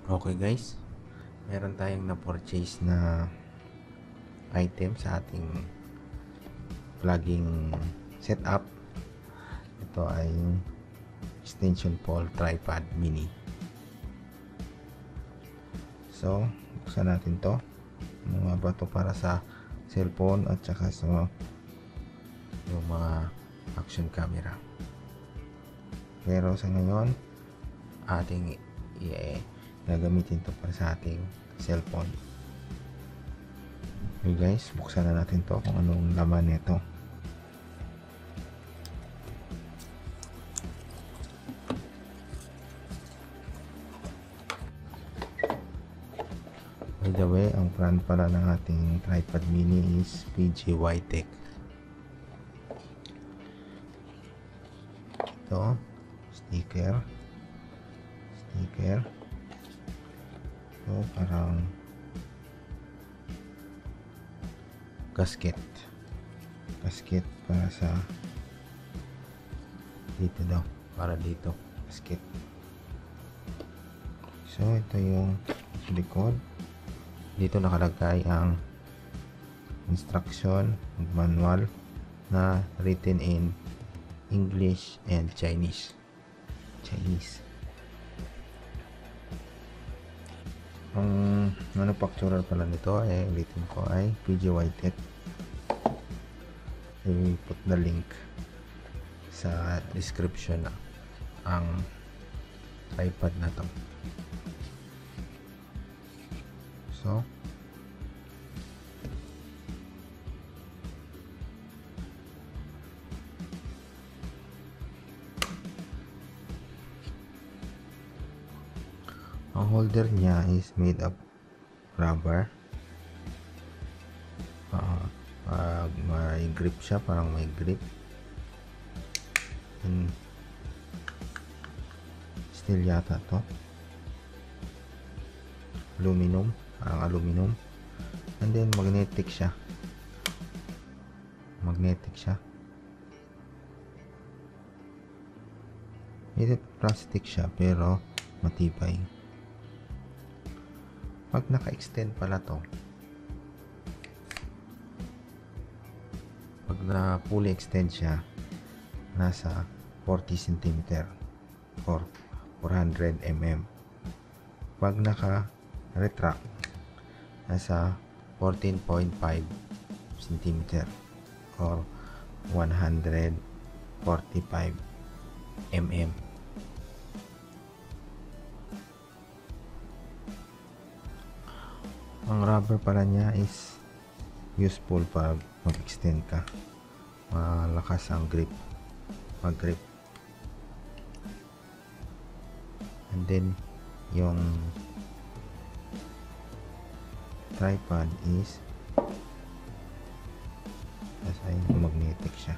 Okay guys, meron tayong na-purchase na item sa ating vlogging setup. Ito ay extension pole tripod mini. So, buksan natin to. Mga bato para sa cellphone at saka sa yung mga action camera. Pero sa ngayon, ating gagamitin to para sa ating cellphone. Okay guys, buksan na natin to kung anong laman nito. By the way, ang brand pala ng ating tripod mini is PGY Tech. Ito, sticker. Ito, parang gasket para sa dito daw, para dito gasket. So ito yung likod. Dito nakalagay ang instruction manual na written in English and Chinese. Ang manufacturer pala nito ay written ko ay PGY Tech. I will put the link sa description ang tripod na to. So ang holder niya is made of rubber. May grip siya, parang may grip. And steel yata to, aluminum, parang aluminum. And then magnetic siya. Ito plastic siya pero matibay. Pag naka-extend pala to, pag na fully extend siya, nasa 40 cm or 400 mm. Pag naka-retract, nasa 14.5 cm or 145 mm. Ang rubber pala niya is useful pag mag-extend ka. Malakas ang mag-grip. And then yung tripod is magnetic siya.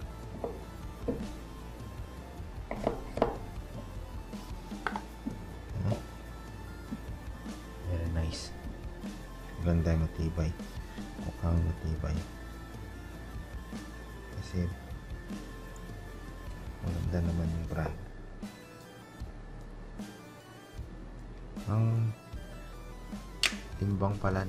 Very nice. Ganda, matibay. Mukhang matibay. Kasi maganda naman yung brand. Ang timbang pala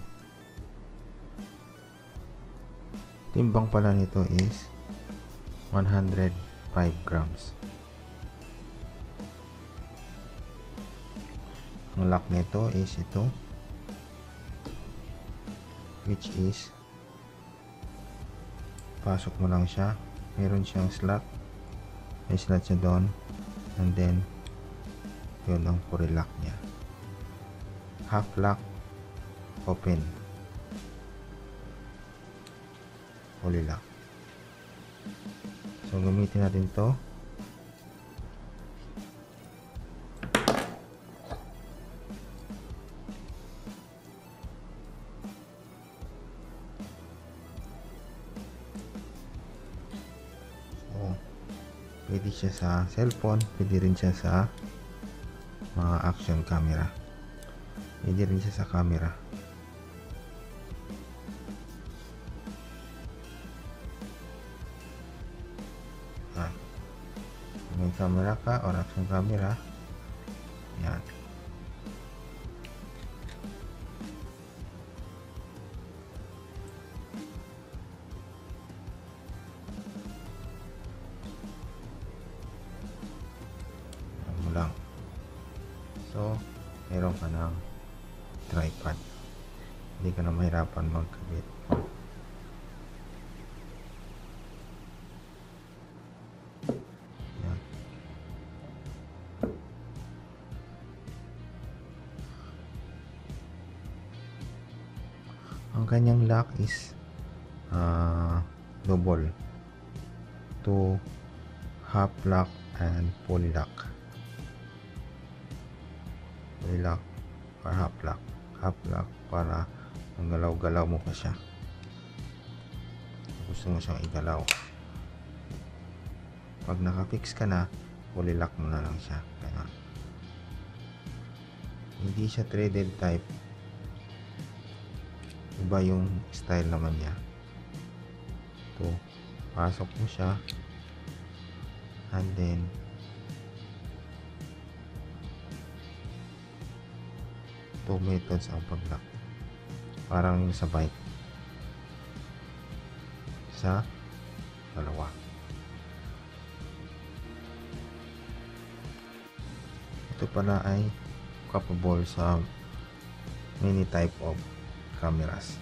nito is 105 grams. Ang lock nito is ito, which is pasok mo lang siya, meron siyang slot, may slot siya doon, and then yun ang fully lock niya. Half lock, open, fully lock. So gamitin natin to. Pwede siya sa cellphone, pwede rin siya sa mga action camera, pwede rin siya sa camera. May camera ka or action camera, yan, So meron ka ng tripod, hindi ka na mahirapan magkabit. Yan. Ang kanyang lock is double, 2 half lock and full lock. Full lock or half lock. Half lock para manggalaw-galaw mo pa siya. Gusto mo siyang igalaw. Pag nakafix ka na, full lock mo na lang siya. Ganun. Hindi siya threaded type. Iba yung style naman niya. Ito, pasok mo siya, and then two methods ang pag-lock, parang yung sa bike, sa dalawa. Ito pala ay capable sa many type of cameras,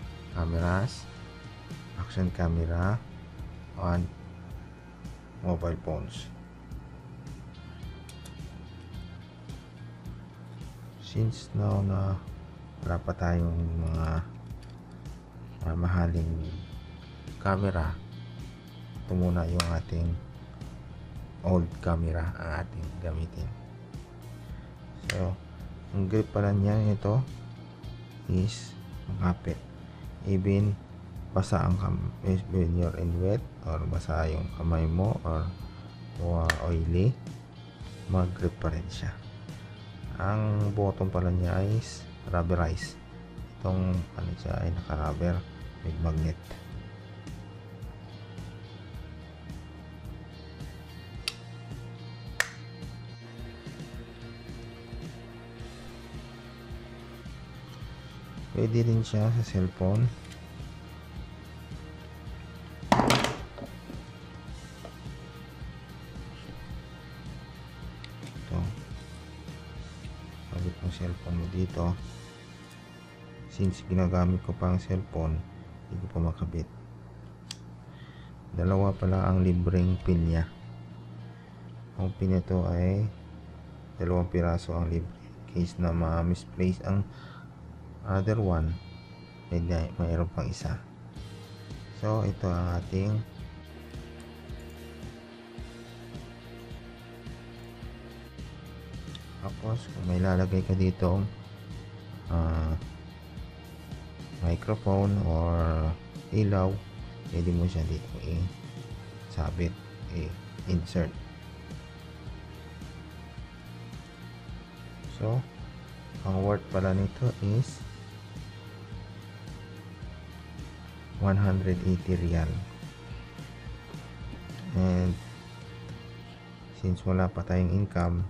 action camera, on mobile phones. Since now na wala pa tayong mga mahaling camera, ito muna yung ating old camera ang ating gamitin. So ang grip pala niya ito is makapit, even basa ang when you're in wet or basa yung kamay mo or oily, mag-grip pa rin siya. Ang bottom pala niya is rubberized. Itong ano siya ay naka-rubber with magnet. Pwede rin siya sa cellphone. Ito. Sabit mo cellphone mo dito. Since ginagamit ko pa ang cellphone, hindi ko pa makabit. Dalawa pala ang libreng pin niya. Ang pin nito ay 2 piraso ang libre. In case na ma-misplace ang other one, mayroon pang isa. So ito ang ating tapos kung may lalagay ka dito microphone or ilaw, pwede mo siya dito i-sabit, i-insert. So ang worth pala nito is 180 real. And since wala pa tayong income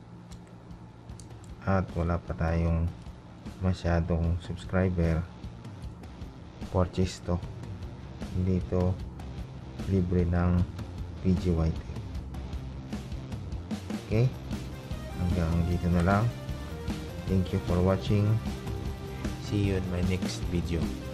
at wala pa tayong masyadong subscriber, purchase to. Hindi to libre ng PGYT. Okay, hanggang dito na lang. Thank you for watching. See you in my next video.